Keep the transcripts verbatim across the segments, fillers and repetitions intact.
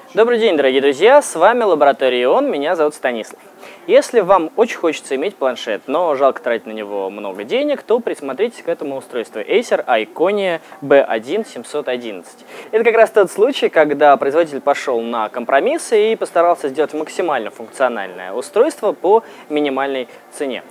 Добрый день, дорогие друзья, с вами Лаборатория ИОН, меня зовут Станислав. Если вам очень хочется иметь планшет, но жалко тратить на него много денег, то присмотритесь к этому устройству Acer Iconia би один семьсот одиннадцать. Это как раз тот случай, когда производитель пошел на компромиссы и постарался сделать максимально функциональное устройство по минимальной цене.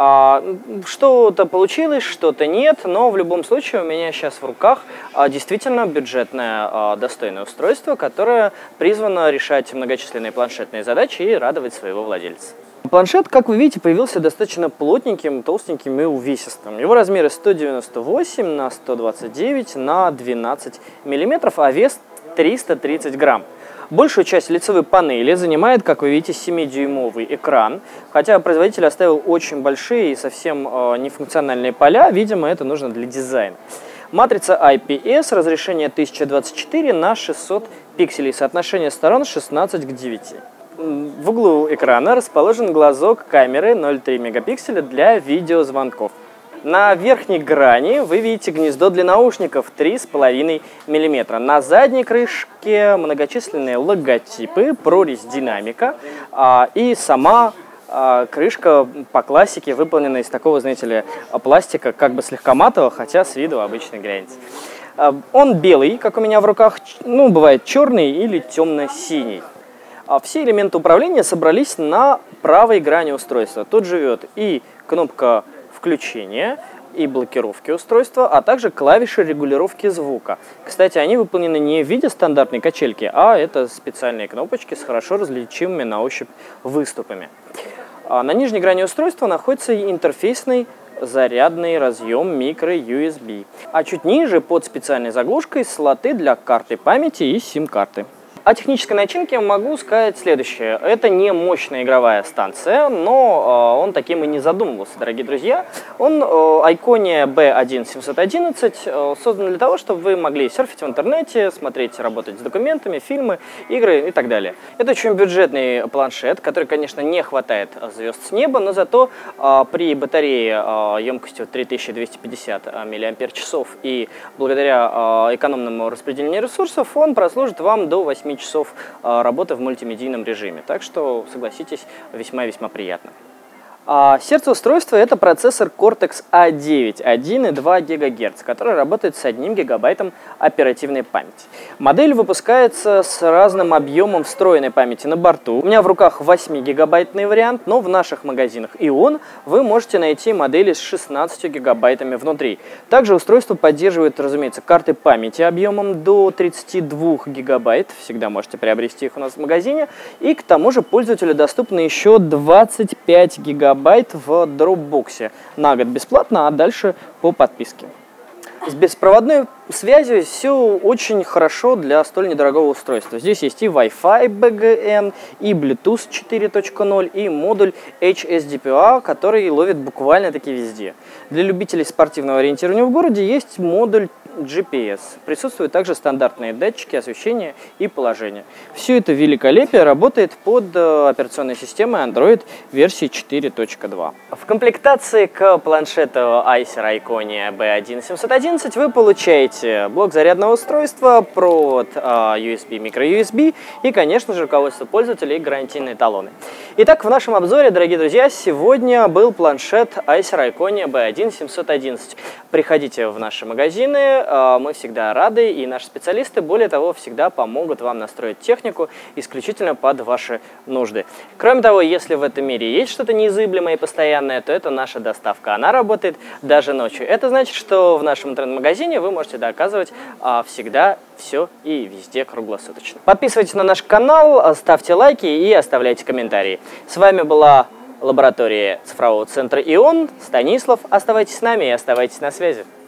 Что-то получилось, что-то нет, но в любом случае у меня сейчас в руках действительно бюджетное достойное устройство, которое призвано решать многочисленные планшетные задачи и радовать своего владельца. Планшет, как вы видите, появился достаточно плотненьким, толстеньким и увесистым. Его размеры сто девяносто восемь на сто двадцать девять на двенадцать миллиметров, а вес триста тридцать грамм. Большую часть лицевой панели занимает, как вы видите, семидюймовый экран, хотя производитель оставил очень большие и совсем э, нефункциональные поля, видимо, это нужно для дизайна. Матрица ай пи эс, разрешение тысяча двадцать четыре на шестьсот пикселей, соотношение сторон шестнадцать к девяти. В углу экрана расположен глазок камеры ноль целых три мегапикселя для видеозвонков. На верхней грани вы видите гнездо для наушников три с половиной миллиметра. На задней крышке многочисленные логотипы, прорезь динамика а, и сама а, крышка по классике выполнена из такого, знаете ли, пластика, как бы слегка матового, хотя с виду обычный глянец. А, он белый, как у меня в руках, ну, бывает черный или темно-синий. Все элементы управления собрались на правой грани устройства. Тут живет и кнопка включения, и блокировки устройства, а также клавиши регулировки звука. Кстати, они выполнены не в виде стандартной качельки, а это специальные кнопочки с хорошо различимыми на ощупь выступами. На нижней грани устройства находится интерфейсный зарядный разъем микро ю эс би, а чуть ниже под специальной заглушкой слоты для карты памяти и сим-карты. О технической начинке могу сказать следующее. Это не мощная игровая станция, но э, он таким и не задумывался, дорогие друзья. Он э, Iconia би один семьсот одиннадцать э, создан для того, чтобы вы могли серфить в интернете, смотреть, работать с документами, фильмы, игры и так далее. Это очень бюджетный планшет, который, конечно, не хватает звезд с неба, но зато э, при батарее э, емкостью три тысячи двести пятьдесят миллиампер-часов и благодаря э, экономному распределению ресурсов он прослужит вам до восьми часов работы в мультимедийном режиме. Так что, согласитесь, весьма-весьма приятно. А сердце устройства – это процессор Cortex а девять один и два гигагерца, который работает с одним гигабайтом оперативной памяти. Модель выпускается с разным объемом встроенной памяти на борту. У меня в руках восьмигигабайтный вариант, но в наших магазинах ИОН вы можете найти модели с шестнадцатью гигабайтами внутри. Также устройство поддерживает, разумеется, карты памяти объемом до тридцати двух гигабайт. Всегда можете приобрести их у нас в магазине. И к тому же пользователю доступно еще двадцать пять гигабайт в Dropbox на год бесплатно, а дальше по подписке. С беспроводной связью все очень хорошо для столь недорогого устройства. Здесь есть и Wi-Fi би джи эм, и Bluetooth четыре точка ноль, и модуль эйч эс ди пи эй, который ловит буквально-таки везде. Для любителей спортивного ориентирования в городе есть модуль джи пи эс. Присутствуют также стандартные датчики освещения и положения. Все это великолепие работает под операционной системой Android версии четыре точка два. В комплектации к планшету Acer Iconia би один семьсот одиннадцать вы получаете блок зарядного устройства, провод ю эс би, микро ю эс би и, конечно же, руководство пользователя и гарантийные талоны. Итак, в нашем обзоре, дорогие друзья, сегодня был планшет Acer Iconia би один семьсот одиннадцать. Приходите в наши магазины. Мы всегда рады, и наши специалисты, более того, всегда помогут вам настроить технику исключительно под ваши нужды. Кроме того, если в этом мире есть что-то неизыблемое и постоянное, то это наша доставка. Она работает даже ночью. Это значит, что в нашем интернет-магазине вы можете доказывать а, всегда все и везде круглосуточно. Подписывайтесь на наш канал, ставьте лайки и оставляйте комментарии. С вами была Лаборатория цифрового центра ИОН, Станислав. Оставайтесь с нами и оставайтесь на связи.